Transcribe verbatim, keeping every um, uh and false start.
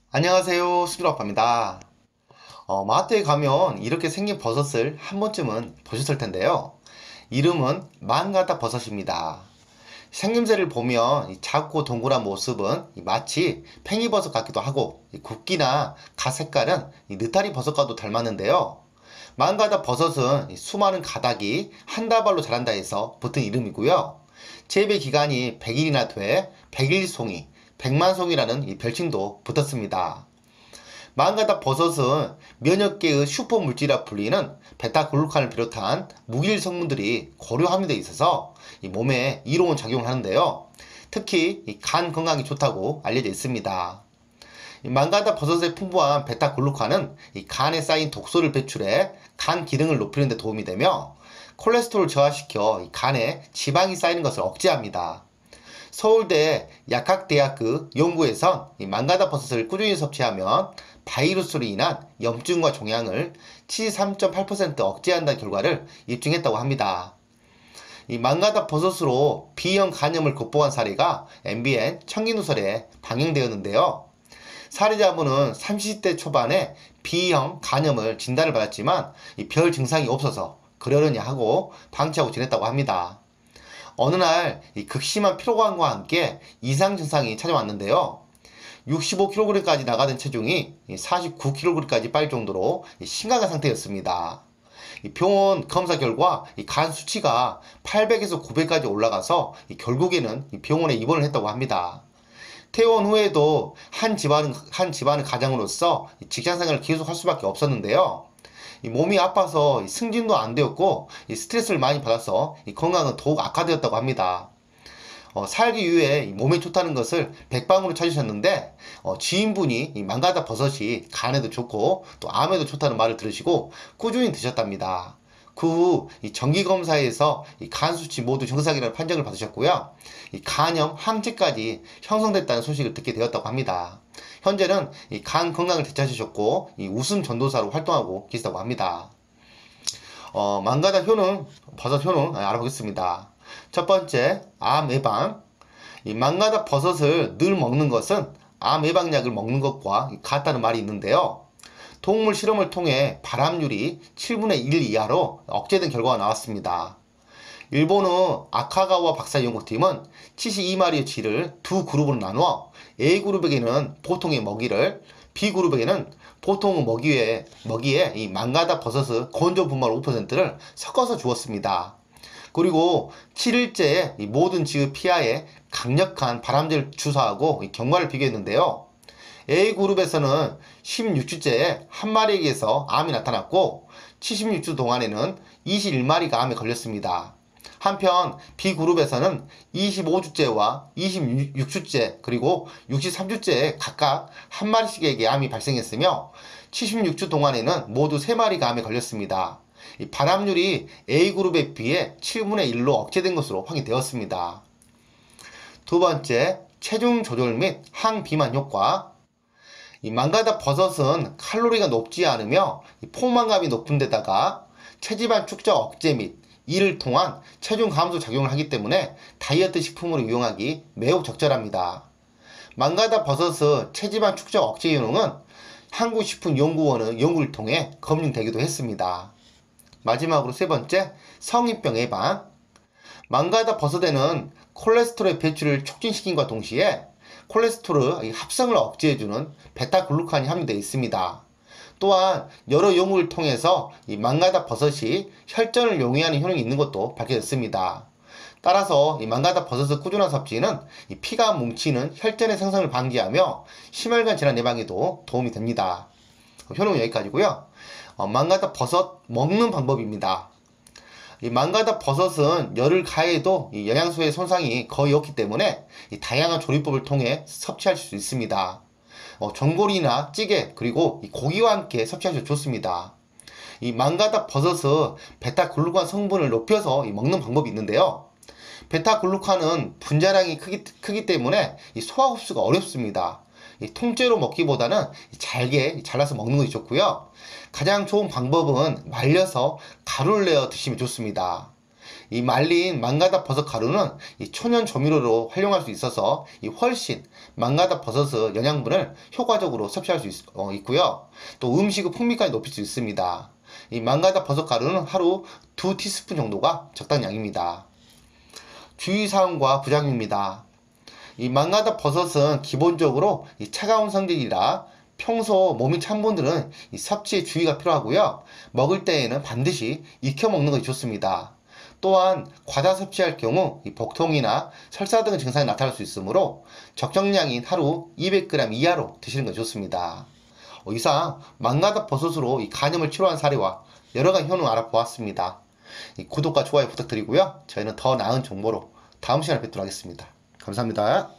안녕하세요, 수빈아빠입니다. 어, 마트에 가면 이렇게 생긴 버섯을 한 번쯤은 보셨을 텐데요. 이름은 망가다 버섯입니다. 생김새를 보면 이 작고 동그란 모습은 이 마치 팽이버섯 같기도 하고, 이 굵기나 가 색깔은 이 느타리 버섯과도 닮았는데요. 망가다 버섯은 이 수많은 가닥이 한 다발로 자란다 해서 붙은 이름이고요. 재배 기간이 백 일이나 돼 백일송이, 백만송이라는 이 별칭도 붙었습니다. 망가다 버섯은 면역계의 슈퍼 물질이라 불리는 베타글루칸을 비롯한 무기질 성분들이 고려함유되어 있어서 이 몸에 이로운 작용을 하는데요. 특히 이 간 건강에 좋다고 알려져 있습니다. 이 망가다 버섯에 풍부한 베타글루칸은 이 간에 쌓인 독소를 배출해 간 기능을 높이는 데 도움이 되며, 콜레스테롤을 저하시켜 이 간에 지방이 쌓이는 것을 억제합니다. 서울대 약학대학교 연구에선 이 망가다 버섯을 꾸준히 섭취하면 바이러스로 인한 염증과 종양을 칠십삼 점 팔 퍼센트 억제한다는 결과를 입증했다고 합니다. 이 망가다 버섯으로 B형 간염을 극복한 사례가 엠비엔 청기누설에 방영되었는데요. 사례자분은 삼십 대 초반에 B형 간염을 진단을 받았지만 별 증상이 없어서 그러려니 하고 방치하고 지냈다고 합니다. 어느 날 극심한 피로감과 함께 이상 증상이 찾아왔는데요. 육십오 킬로그램까지 나가던 체중이 사십구 킬로그램까지 빠질 정도로 심각한 상태였습니다. 병원 검사 결과 간 수치가 팔백에서 구백까지 올라가서 결국에는 병원에 입원을 했다고 합니다. 퇴원 후에도 한 집안은, 한 집안의 가장으로서 직장생활을 계속할 수밖에 없었는데요. 몸이 아파서 승진도 안 되었고 스트레스를 많이 받아서 건강은 더욱 악화되었다고 합니다. 어, 살기 위해 몸에 좋다는 것을 백방으로 찾으셨는데 어, 지인분이 망가다 버섯이 간에도 좋고 또 암에도 좋다는 말을 들으시고 꾸준히 드셨답니다. 그 후 정기검사에서 간 수치 모두 정상이라는 판정을 받으셨고요. 간염 항체까지 형성됐다는 소식을 듣게 되었다고 합니다. 현재는 간 건강을 되찾으셨고 웃음 전도사로 활동하고 계시다고 합니다. 어, 망가다 효능, 버섯 효능 알아보겠습니다. 첫 번째, 암 예방. 이 망가다 버섯을 늘 먹는 것은 암 예방약을 먹는 것과 같다는 말이 있는데요. 동물 실험을 통해 발암률이 칠분의 일 이하로 억제된 결과가 나왔습니다. 일본의 아카가와 박사 연구팀은 칠십이 마리의 쥐를 두 그룹으로 나누어 A그룹에게는 보통의 먹이를, B그룹에게는 보통 먹이에, 먹이에 이 망가다 버섯의 건조 분말 오 퍼센트를 섞어서 주었습니다. 그리고 칠 일째에 모든 쥐의 피하에 강력한 발암제를 주사하고 경과를 비교했는데요. A그룹에서는 십육 주째에 한 마리에게서 암이 나타났고 칠십육 주 동안에는 이십일 마리가 암에 걸렸습니다. 한편 B그룹에서는 이십오 주째와 이십육 주째 그리고 육십삼 주째에 각각 한 마리씩에게 암이 발생했으며 칠십육 주 동안에는 모두 세 마리가 암에 걸렸습니다. 이 발암률이 A그룹에 비해 칠분의 일로 억제된 것으로 확인되었습니다. 두 번째, 체중 조절 및 항비만 효과. 이 망가다 버섯은 칼로리가 높지 않으며 포만감이 높은 데다가 체지방 축적 억제 및 이를 통한 체중 감소 작용을 하기 때문에 다이어트 식품으로 이용하기 매우 적절합니다. 망가다 버섯의 체지방 축적 억제 효능은 한국식품연구원의 연구를 통해 검증되기도 했습니다. 마지막으로 세 번째, 성인병 예방. 망가다 버섯에는 콜레스테롤 배출을 촉진시킨과 동시에 콜레스테롤의 합성을 억제해주는 베타글루칸이 함유되어 있습니다. 또한 여러 연구를 통해서 이 망가다 버섯이 혈전을 용이하는 효능이 있는 것도 밝혀졌습니다. 따라서 이 망가다 버섯의 꾸준한 섭취는 이 피가 뭉치는 혈전의 생성을 방지하며 심혈관 질환 예방에도 도움이 됩니다. 효능은 여기까지고요. 어, 망가다 버섯 먹는 방법입니다. 이 망가다 버섯은 열을 가해도 이 영양소의 손상이 거의 없기 때문에 이 다양한 조리법을 통해 섭취할 수 있습니다. 어, 전골이나 찌개 그리고 이 고기와 함께 섭취하셔도 좋습니다. 이 망가다 버섯의 베타글루칸 성분을 높여서 이 먹는 방법이 있는데요. 베타글루칸은 분자량이 크기, 크기 때문에 이 소화 흡수가 어렵습니다. 이 통째로 먹기보다는 잘게 잘라서 먹는 것이 좋고요. 가장 좋은 방법은 말려서 가루를 내어 드시면 좋습니다. 이 말린 망가다 버섯 가루는 이 천연 조미료로 활용할 수 있어서 이 훨씬 망가다 버섯의 영양분을 효과적으로 섭취할 수 있, 어, 있고요. 또 음식의 풍미까지 높일 수 있습니다. 이 망가다 버섯 가루는 하루 두 티스푼 정도가 적당량입니다. 주의사항과 부작용입니다. 이 망가다 버섯은 기본적으로 이 차가운 성질이라 평소 몸이 찬 분들은 이 섭취에 주의가 필요하고요. 먹을 때에는 반드시 익혀 먹는 것이 좋습니다. 또한 과다 섭취할 경우 이 복통이나 설사 등의 증상이 나타날 수 있으므로 적정량인 하루 이백 그램 이하로 드시는 것이 좋습니다. 어, 이상 망가다 버섯으로 이 간염을 치료한 사례와 여러가지 효능을 알아보았습니다. 이 구독과 좋아요 부탁드리고요. 저희는 더 나은 정보로 다음 시간에 뵙도록 하겠습니다. 감사합니다.